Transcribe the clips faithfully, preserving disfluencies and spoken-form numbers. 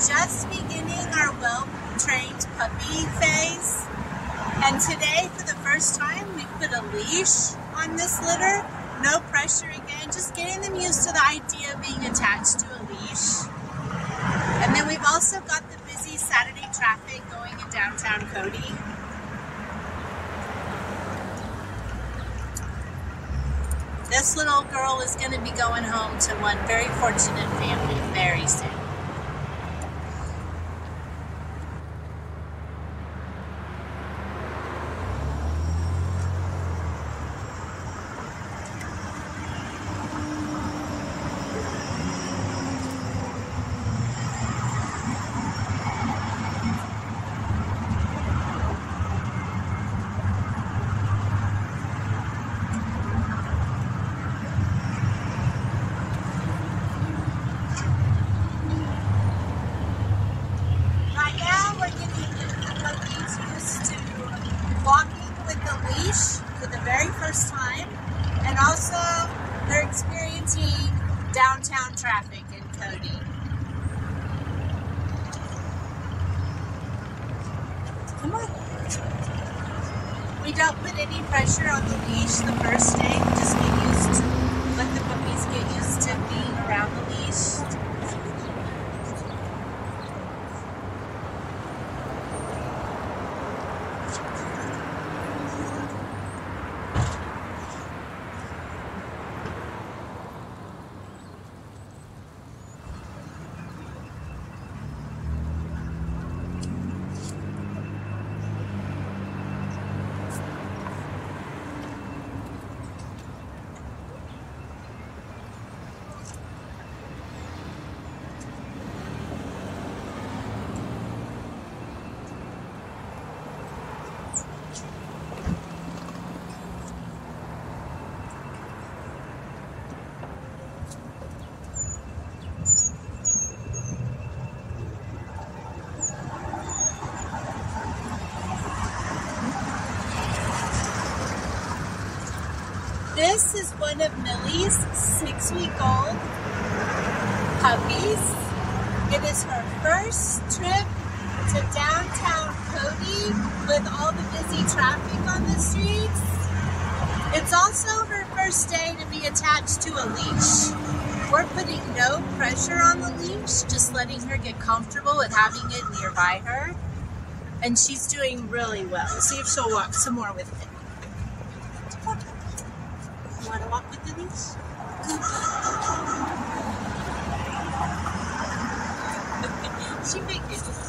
just beginning our well-trained puppy phase, and today for the first time we put a leash on this litter. No pressure again, just getting them used to the idea of being attached to a leash. And then we've also got the busy Saturday traffic going in downtown Cody. This little girl is going to be going home to one very fortunate family very soon. For the very first time, and also they're experiencing downtown traffic in Cody. Come on. We don't put any pressure on the leash the first day. We just get used to, let the puppies get used to being around the leash. This is one of Millie's six-week-old puppies. It is her first trip to downtown Cody with all the busy traffic on the streets. It's also her first day to be attached to a leash. We're putting no pressure on the leash, just letting her get comfortable with having it nearby her. And she's doing really well. See if she'll walk some more with it. You want to walk with the leash? She may get it.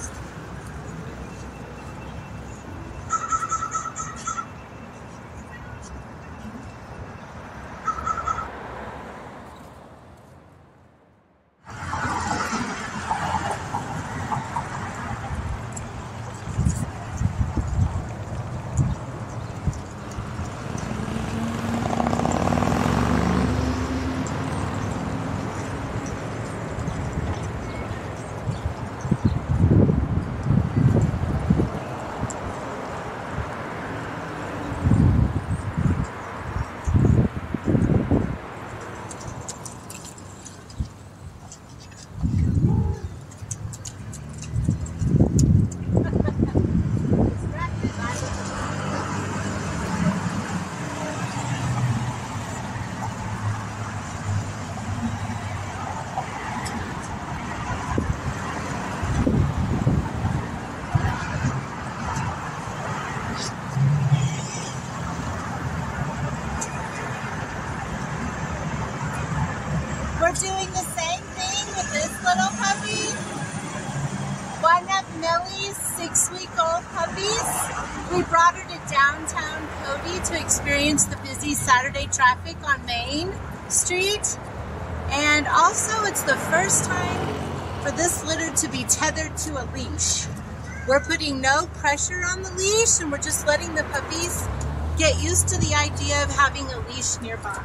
We're doing the same thing with this little puppy. One of Millie's six-week-old puppies. We brought her to downtown Cody to experience the busy Saturday traffic on Main Street. And also, it's the first time for this litter to be tethered to a leash. We're putting no pressure on the leash, and we're just letting the puppies get used to the idea of having a leash nearby.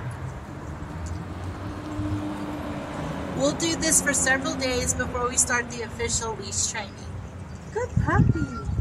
We'll do this for several days before we start the official leash training. Good puppy.